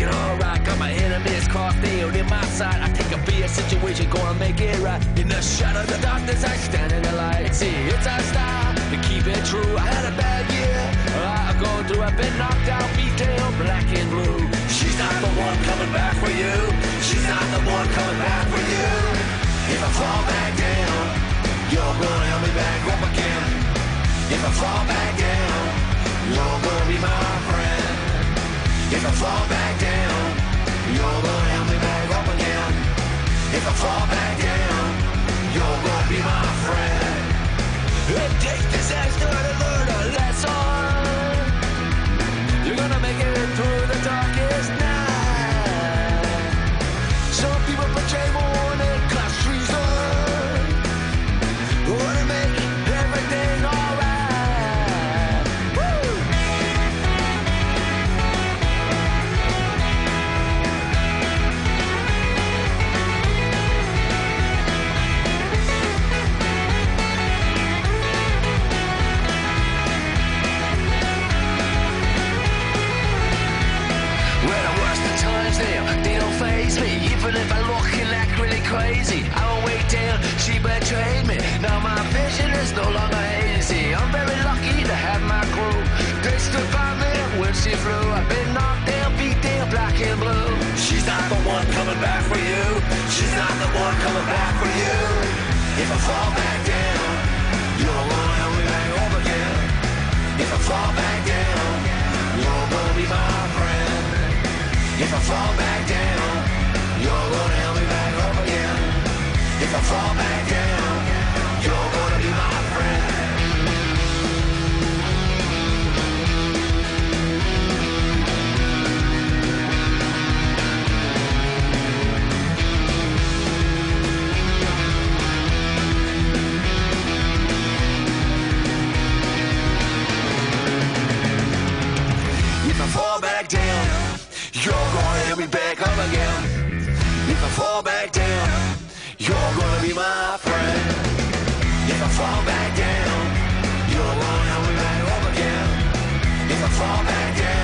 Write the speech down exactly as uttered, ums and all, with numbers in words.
feeling alright. Got my enemies crossed, nailed in my side. I think I'll be a situation, gonna make it right. In the shadow of the darkness, I stand in the light. See, it's our style to keep it true. I had a bad year, I've gone through. I've been knocked out, beat down, black and blue. She's not the one coming back for you. She's not the one coming back for you. If I fall back down, you're gonna help me back up again. If I fall back down, you're gonna be my friend. If I fall back down, you're gonna help me back up again. If I fall back down, you're gonna be my friend. It takes disaster to learn a lesson. You're gonna make it through the darkest night. Some people portray more than class treason. Wanna make everything alright. Woo! Well, the worst of times now, they don't faze me. Even if I look and act really crazy, I won't wait till she betrayed me. Now my vision is no longer hazy. I'm very lucky to have my crew. They stood by me when she flew. I've been knocked down, beat down, black and blue. She's not the one coming back for you. She's not the one coming back for you. If I fall back down, you're gonna help me back up again. If I fall back down, you're gonna be my friend. If I fall back down, you're gonna help me back up again. If I fall back down, you're gonna be my friend. If I fall back down, you're gonna help me back up again. If I fall back down, you're gonna be my friend. If I fall back down, you're gonna help me back up again. If I fall back down.